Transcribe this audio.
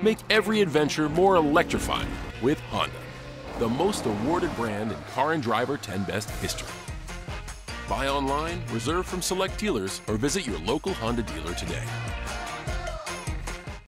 Make every adventure more electrifying with Honda, the most awarded brand in Car and Driver 10 Best history. Buy online, reserve from select dealers, or visit your local Honda dealer today.